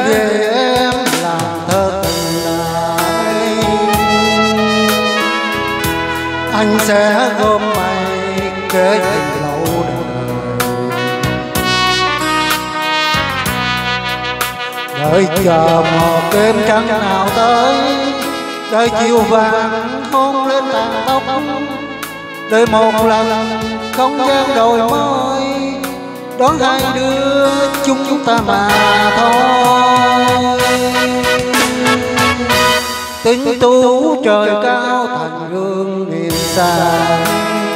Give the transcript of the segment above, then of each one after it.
về em làm thật lại, anh sẽ gom mày kể tình lâu đời. Đợi chờ một đêm trăng nào tới, đợi chiều vàng hôn lên tàn tóc, đợi một lần không gian đồi môi đón hai đứa chúng ta mà thôi. Tinh tú trời cao thành gương niềm sáng,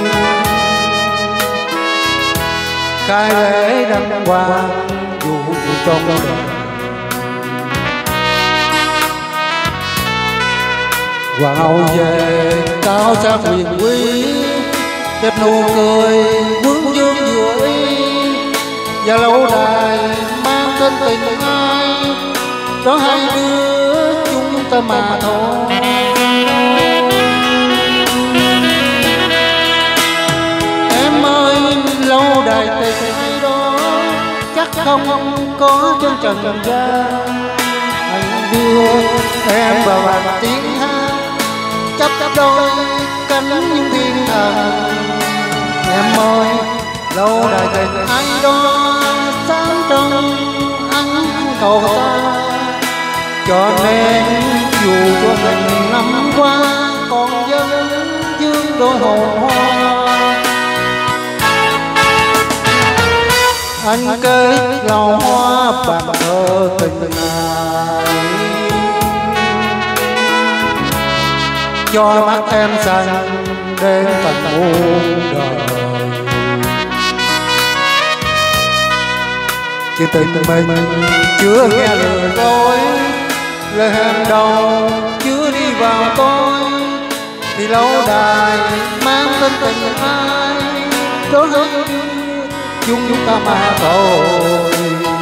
khai lễ đăng quang dù trong đời. Hoàng hậu về cao sang huyền quý, đẹp nụ cười vương dương vừa ý, và lâu đài mang tên tình ai đó hai đứa chúng ta mà thôi. Em ơi lâu đài tình ai đó chắc không có trên trần gian, anh đưa em vào bàn tiếng hát chấp đôi cánh những thiên thần. Em ơi lâu đài tình ai đó sáng trong ánh cầu ta, cho nên dù cho mình năm qua còn vẫn vương đôi hồn hoa. Anh kết lầu hoa bàn thơ tình ai, cho mắt em xanh đến tận muôn đời. Chuyện tình mình chưa nghe lời dối, lời hẹn đầu chưa đi vào tôi, thì lâu đài mang tên tình ai đó hai đứa chúng ta mà thôi.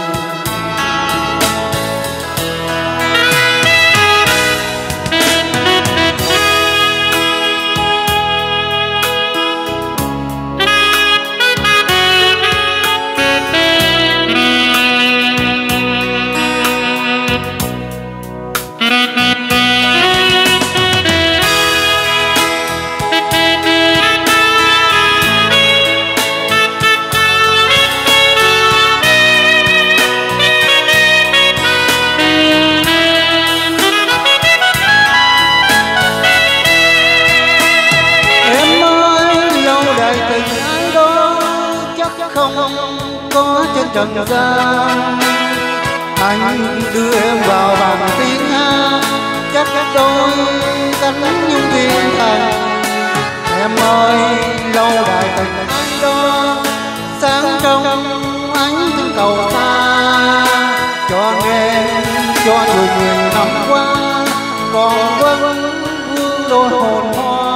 Không có trên trần gian, anh đưa em vào bàn tiếng hát chắc đôi cánh những thiên thần. Em ơi lâu đài tình anh đó sáng trong ánh tinh cầu xa, cho nên cho dù 10 năm qua còn vẫn vương đôi hồn hoa.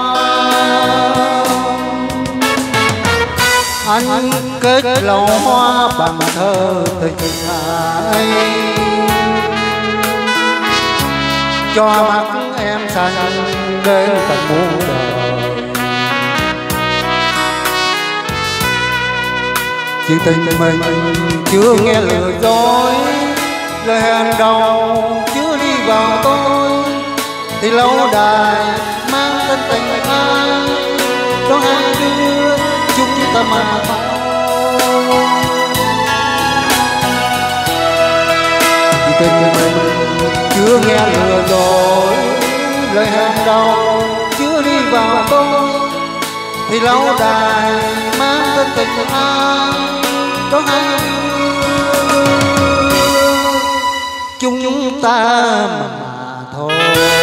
Anh kết lầu hoa bằng thơ tình ai, cho mắt em xanh đến tận muôn đời. Chuyện tình mình chưa nghe lừa dối, lời hẹn đầu chưa đi vào tôi, thì lâu đài mang tên tình ai đó hai đứa chúng ta mà thôi. Tình mình chưa nghe lừa dối, lời hẹn đầu chưa đi vào tôi, thì lâu đài mang tên tình ai đó hai đứa chúng ta mà thôi.